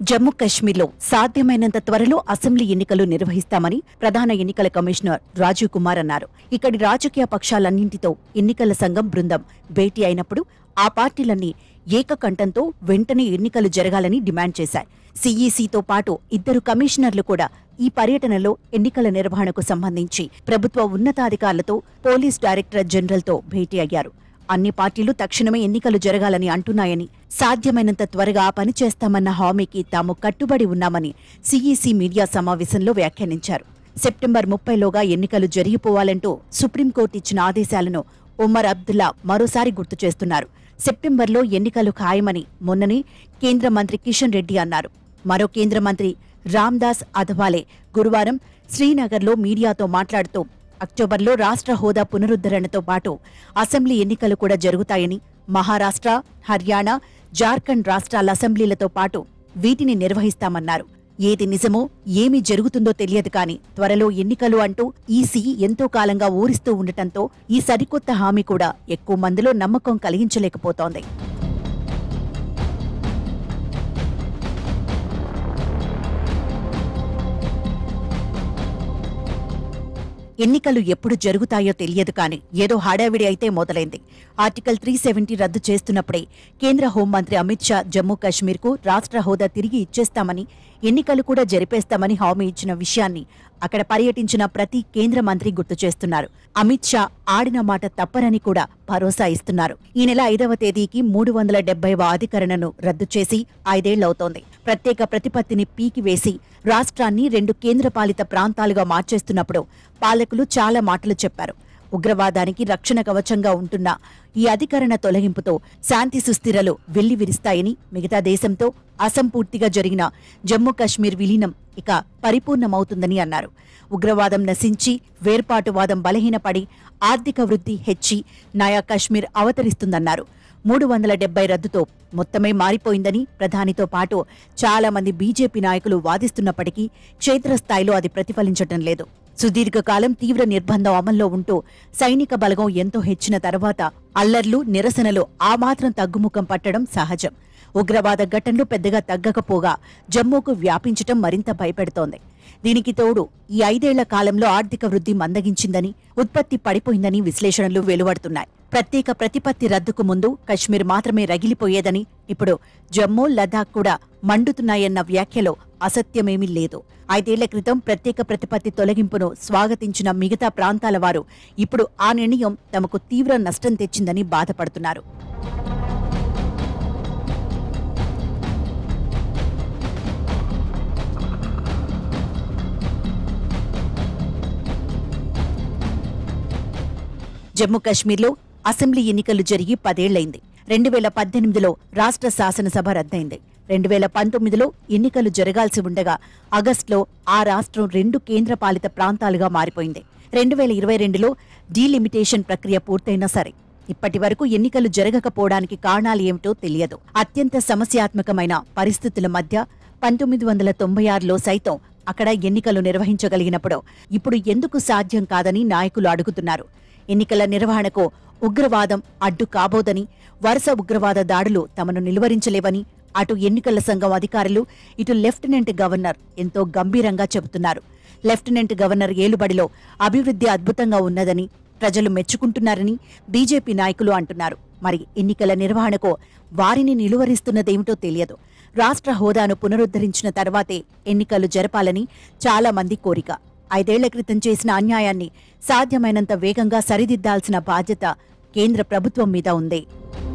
జమ్మూ కశ్మీర్లో సాధ్యమైనంత త్వరలో అసెంబ్లీ ఎన్నికలు నిర్వహిస్తామని ప్రధాన ఎన్నికల కమిషనర్ రాజీవ్ కుమార్ అన్నారు. ఇక్కడి రాజకీయ పక్షాలన్నింటితో ఎన్నికల సంఘం బృందం భేటీ అయినప్పుడు ఆ పార్టీలన్నీ ఏకకంఠంతో వెంటనే ఎన్నికలు జరగాలని డిమాండ్ చేశాయి. సీఈసీతో పాటు 2 కమిషనర్లు కూడా ఈ పర్యటనలో ఎన్నికల నిర్వహణకు సంబంధించి ప్రభుత్వ ఉన్నతాధికారులతో పోలీస్ డైరెక్టర్ జనరల్తో భేటీ అయ్యారు. అన్ని పార్టీలు తక్షణమే ఎన్నికలు జరగాలని అంటున్నాయని, సాధ్యమైనంత త్వరగా పని చేస్తామన్న హామీకి తాము కట్టుబడి ఉన్నామని సీఈసీ మీడియా సమావేశంలో వ్యాఖ్యానించారు. సెప్టెంబర్ 30లోగా ఎన్నికలు జరిగిపోవాలంటూ సుప్రీంకోర్టు ఇచ్చిన ఆదేశాలను ఒమర్ అబ్దుల్లా మరోసారి గుర్తు చేస్తున్నారు. సెప్టెంబర్లో ఎన్నికలు ఖాయమని మొన్ననే కేంద్ర మంత్రి కిషన్ రెడ్డి అన్నారు. మరో కేంద్ర మంత్రి రామ్దాస్ అథవాలే గురువారం శ్రీనగర్లో మీడియాతో మాట్లాడుతూ అక్టోబర్లో రాష్ట్ర హోదా పునరుద్ధరణతో పాటు అసెంబ్లీ ఎన్నికలు కూడా జరుగుతాయని, మహారాష్ట్ర, హర్యానా, జార్ఖండ్ రాష్ట్రాల అసెంబ్లీలతో పాటు వీటిని నిర్వహిస్తామన్నారు. ఏది నిజమో ఏమి జరుగుతుందో తెలియదు కానీ త్వరలో ఎన్నికలు అంటూ ఈసీ ఎంతో కాలంగా ఊరిస్తూ ఉండటంతో ఈ సరికొత్త హామీ కూడా ఎక్కువ మందిలో నమ్మకం కలిగించలేకపోతోంది. ఎన్నికలు ఎప్పుడు జరుగుతాయో తెలియదు కానీ ఏదో హడావిడి అయితే మొదలైంది. ఆర్టికల్ 370 రద్దు చేస్తున్నప్పుడే కేంద్ర హోంమంత్రి అమిత్ షా జమ్మూ కశ్మీర్కు రాష్ట్ర హోదా తిరిగి ఇచ్చేస్తామని, ఎన్నికలు కూడా జరిపేస్తామని హామీ ఇచ్చిన విషయాన్ని అక్కడ పర్యటించిన ప్రతి కేంద్ర మంత్రి గుర్తు చేస్తున్నారు. అమిత్ షా ఆడిన మాట తప్పరని కూడా భరోసా ఇస్తున్నారు. ఈ నెల 5వ తేదీకి 370వ అధికరణను రద్దు చేసి 5 ఏళ్లవుతోంది. ప్రత్యేక ప్రతిపత్తిని పీకివేసి రాష్ట్రాన్ని 2 కేంద్రపాలిత ప్రాంతాలుగా మార్చేస్తున్నప్పుడు పాలకులు చాలా మాటలు చెప్పారు. ఉగ్రవాదానికి రక్షణ కవచంగా ఉంటున్న ఈ అధికరణ తొలగింపుతో శాంతి సుస్థిరలు వెల్లివిరుస్తాయని, మిగతా దేశంతో అసంపూర్తిగా జరిగిన జమ్మూ కశ్మీర్ విలీనం ఇక పరిపూర్ణమవుతుందని అన్నారు. ఉగ్రవాదం నశించి వేర్పాటువాదం బలహీనపడి ఆర్థిక వృద్ధి హెచ్చి నయా కశ్మీర్ అవతరిస్తుందన్నారు. 370 రద్దుతో మొత్తమే మారిపోయిందని ప్రధానితో పాటు చాలా మంది బీజేపీ నాయకులు వాదిస్తున్నప్పటికీ క్షేత్రస్థాయిలో అది ప్రతిఫలించటం లేదు. సుదీర్ఘకాలం తీవ్ర నిర్బంధం అమల్లో ఉంటూ సైనిక బలగం ఎంతో హెచ్చిన తర్వాత అల్లర్లు, నిరసనలు ఆ మాత్రం తగ్గుముఖం పట్టడం సహజం. ఉగ్రవాద ఘటనలు పెద్దగా తగ్గకపోగా జమ్మూకు వ్యాపించటం మరింత భయపెడుతోంది. దీనికి తోడు ఈ 5 ఏళ్ల కాలంలో ఆర్థిక వృద్ధి మందగించిందని, ఉత్పత్తి పడిపోయిందని విశ్లేషణలు వెలువడుతున్నాయి. ప్రత్యేక ప్రతిపత్తి రద్దుకు ముందు కశ్మీర్ మాత్రమే రగిలిపోయేదని, ఇప్పుడు జమ్మూ, లదాఖ్ కూడా మండుతున్నాయన్న వ్యాఖ్యలో అసత్యమేమీ లేదు. 5 ఏళ్ల క్రితం ప్రత్యేక ప్రతిపత్తి తొలగింపును స్వాగతించిన మిగతా ప్రాంతాల వారు ఇప్పుడు ఆ నిర్ణయం తమకు తీవ్ర నష్టం తెచ్చిందని బాధపడుతున్నారు. జమ్మూ కశ్మీర్లో అసెంబ్లీ ఎన్నికలు జరిగి 10 ఏళ్లైంది. 2018లో రాష్ట్ర శాసనసభ రద్దయింది. 2019లో ఎన్నికలు జరగాల్సి ఉండగా ఆగస్టులో ఆ రాష్ట్రం 2 కేంద్రపాలిత ప్రాంతాలుగా మారిపోయింది. 2022లో డీలిమిటేషన్ ప్రక్రియ పూర్తయినా సరే ఇప్పటి వరకు ఎన్నికలు జరగకపోవడానికి కారణాలు ఏమిటో తెలియదు. అత్యంత సమస్యాత్మకమైన పరిస్థితుల మధ్య 1996లో సైతం అక్కడ ఎన్నికలు నిర్వహించగలిగినప్పుడు ఇప్పుడు ఎందుకు సాధ్యం కాదని నాయకులు అడుగుతున్నారు. ఎన్నికల నిర్వహణకు ఉగ్రవాదం అడ్డు కాబోదని, వరుస ఉగ్రవాద దాడులు తమను నిలువరించలేవని అటు ఎన్నికల సంఘం అధికారులు, ఇటు లెఫ్టినెంట్ గవర్నర్ ఎంతో గంభీరంగా చెబుతున్నారు. లెఫ్టినెంట్ గవర్నర్ ఏలుబడిలో అభివృద్ధి అద్భుతంగా ఉన్నదని, ప్రజలు మెచ్చుకుంటున్నారని బీజేపీ నాయకులు అంటున్నారు. మరి ఎన్నికల నిర్వహణకు వారిని నిలువరిస్తున్నదేమిటో తెలియదు. రాష్ట్ర హోదాను పునరుద్ధరించిన తర్వాతే ఎన్నికలు జరపాలని చాలా మంది కోరిక. 5 ఏళ్ల క్రితం చేసిన అన్యాయాన్ని సాధ్యమైనంత వేగంగా సరిదిద్దాల్సిన బాధ్యత కేంద్ర ప్రభుత్వం మీద ఉంది.